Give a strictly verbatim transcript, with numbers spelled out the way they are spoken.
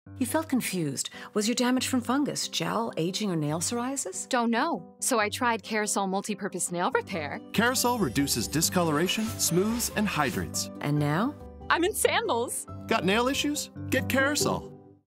You felt confused. Was your damage from fungus, gel, aging, or nail psoriasis? Don't know. So I tried Kerasal Multi-Purpose Nail Repair. Kerasal reduces discoloration, smooths, and hydrates. And now? I'm in sandals. Got nail issues? Get Kerasal.